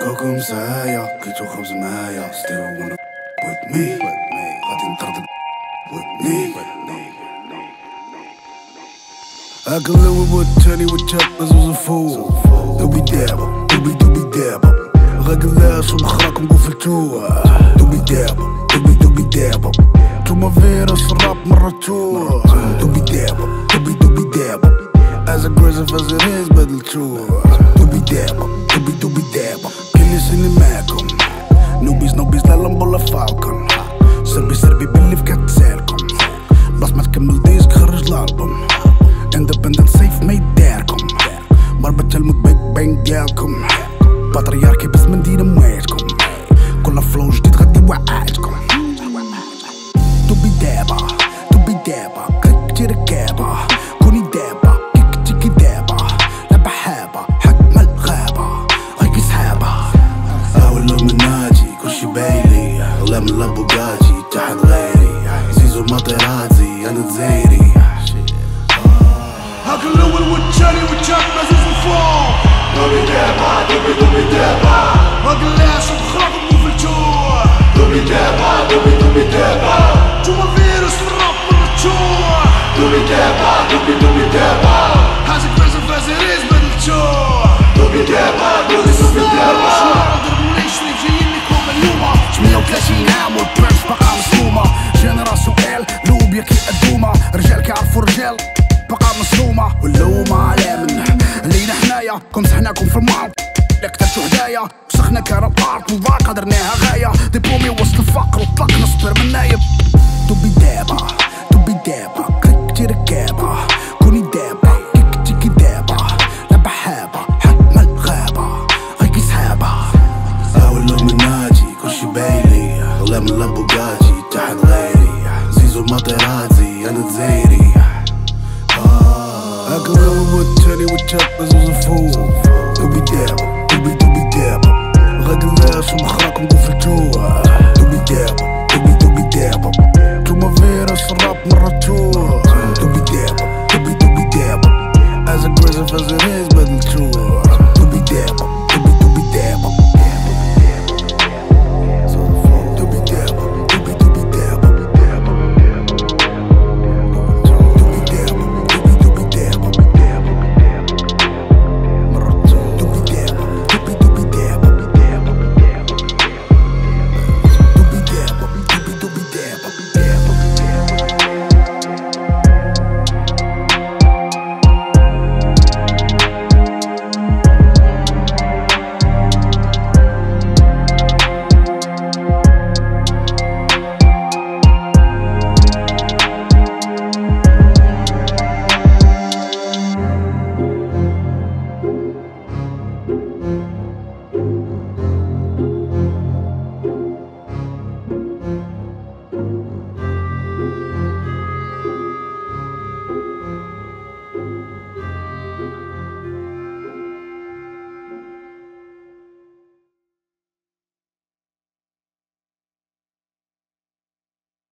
كوكو مسايا كيتو خبز معايا ستيو wanna with me غادي نطردك with me هاكا الاول والتاني والتالت زوز فوق دوبي دابا دوبي دابا غاكلاش ومخراكم قفلتوه دوبي دابا دوبي دابا نتوما فيروس الراب مرتوه دوبي دابا دوبي دابا as aggressive as it is بدلتوه دوبي دابا دوبي دابا كل سنة معاكم نوبيز لا لامبو لا فالكون سربي باللي في كتسالكم بس ما تكمل ديسك خرج الالبوم اندبندنت سيف ما يداركم مربط الموت بيج بانج ديالكم باترياركي بس من دين مواتكم كل فلو جديد غادي وعاتكم دوبي دابا كريكتي ركابة كوني دابا كيكتي دابا لعبة حابة حكم الغابة غيكي سحابة ولا من ناجي كلشي بايلي ولا من لابوغاتي تحت غيري زيزو ماطيراتي انا تزايري هاك الاول والتاني والتالت مازال فوق دوبي دابا هاكلاش ومخراكم قفلتوه دوبي دابا نتوما فيروس الراب مرتوه دوبي دابا هاز aggressive as it is بدلتوه دوبي دابا ضربوني شريف جايين لكم اليوم 38 عام والبرنس باقا مصدومة جينيراسيون ال لوبيا كي قدومة رجال كيعرفو رجال باقا مصدومة واللومة على من لينا حنايا كون صحناكم في المعرض كترتو هدايا وسخنا كان الارض والضاقة درناها غاية ديبلومي وسط الفقر وطلقنا سبر من نايب دوبي دابا كريكتي ركابة كوني دابا كيكتي دابا لعبة حابة حكم الغابة غيكي سحابة ولا من ناجي كلشي بايلي ولا من لابوغاتي تحت غيري زيزو ماطيراتي انا تزايري هاكا الاول والتاني والتالت زوز فوق دوبي دابا غاكلاش ومخراكم قفلتوه دوبي دابا